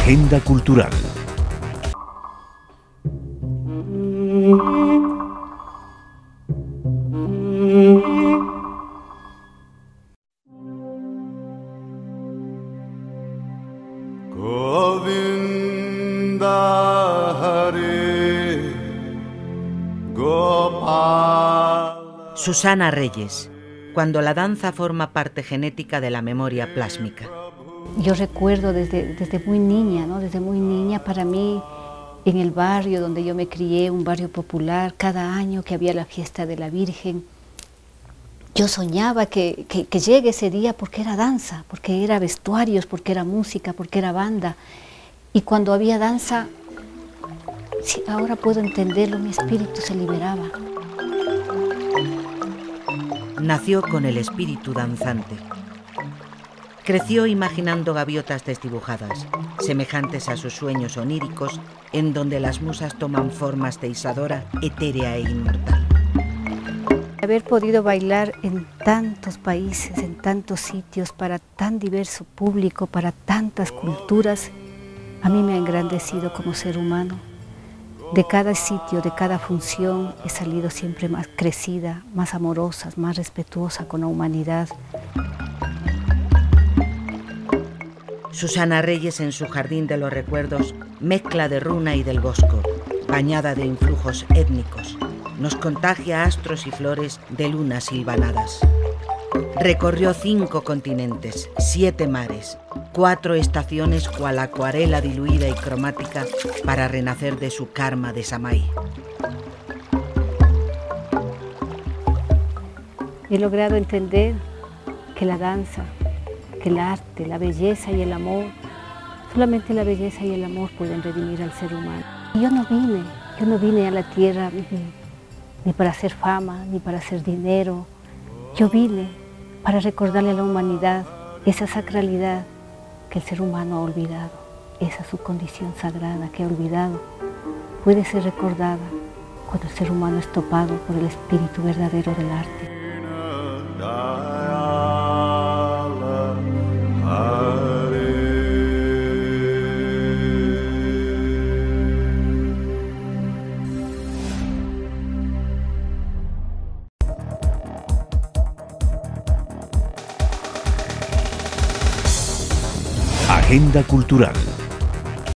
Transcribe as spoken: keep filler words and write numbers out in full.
Agenda cultural. Susana Reyes, cuando la danza forma parte genética de la memoria plásmica. Yo recuerdo desde, desde muy niña, ¿no? Desde muy niña, para mí, en el barrio donde yo me crié, un barrio popular, cada año que había la fiesta de la Virgen, yo soñaba que, que, que llegue ese día porque era danza, porque era vestuarios, porque era música, porque era banda. Y cuando había danza, sí, ahora puedo entenderlo, mi espíritu se liberaba. Nació con el espíritu danzante. Creció imaginando gaviotas desdibujadas, semejantes a sus sueños oníricos, en donde las musas toman formas de Isadora, etérea e inmortal. Haber podido bailar en tantos países, en tantos sitios, para tan diverso público, para tantas culturas, a mí me ha engrandecido como ser humano. De cada sitio, de cada función, he salido siempre más crecida, más amorosa, más respetuosa con la humanidad. Susana Reyes, en su jardín de los recuerdos, mezcla de runa y del bosco, bañada de influjos étnicos, nos contagia astros y flores de lunas silvanadas. Recorrió cinco continentes, siete mares, cuatro estaciones cual acuarela diluida y cromática para renacer de su karma de Samay. He logrado entender que la danza, que el arte, la belleza y el amor, solamente la belleza y el amor pueden redimir al ser humano. Y yo no vine, yo no vine a la tierra ni, ni para hacer fama, ni para hacer dinero. Yo vine para recordarle a la humanidad esa sacralidad que el ser humano ha olvidado, esa su condición sagrada que ha olvidado, puede ser recordada cuando el ser humano es topado por el espíritu verdadero del arte. Agenda cultural.